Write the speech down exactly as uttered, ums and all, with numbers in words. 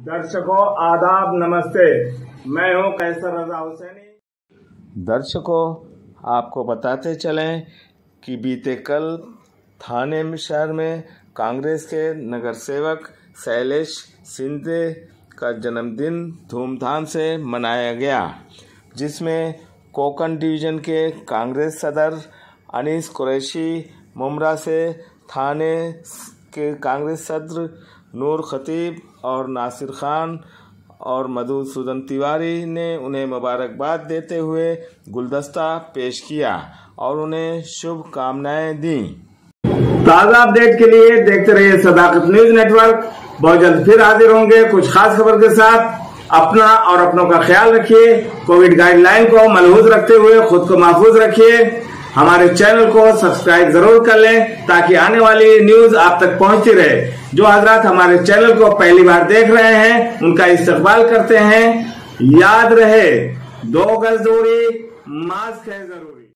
दर्शकों आदाब, नमस्ते। मैं हूं कैसर रजा हुसैनी। दर्शकों, आपको बताते चलें कि बीते कल थाने में शहर में कांग्रेस के नगर सेवक शैलेश शिंदे का जन्मदिन धूमधाम से मनाया गया, जिसमें कोंकण डिवीज़न के कांग्रेस सदर अनीस कुरैशी, मुमरा से थाने के कांग्रेस सदर नूर खतीब और नासिर खान और मधुसूदन तिवारी ने उन्हें मुबारकबाद देते हुए गुलदस्ता पेश किया और उन्हें शुभकामनाएं दी। ताज़ा अपडेट के लिए देखते रहिए सदाकत न्यूज नेटवर्क। बहुत जल्द फिर हाजिर होंगे कुछ खास खबर के साथ। अपना और अपनों का ख्याल रखिए। कोविड गाइडलाइन को मलहूज रखते हुए खुद को महफूज रखिए। हमारे चैनल को सब्सक्राइब जरूर कर लें ताकि आने वाली न्यूज आप तक पहुंचती रहे। जो हजरात हमारे चैनल को पहली बार देख रहे हैं उनका इस्तकबाल करते हैं। याद रहे, दो गज दूरी, मास्क है जरूरी।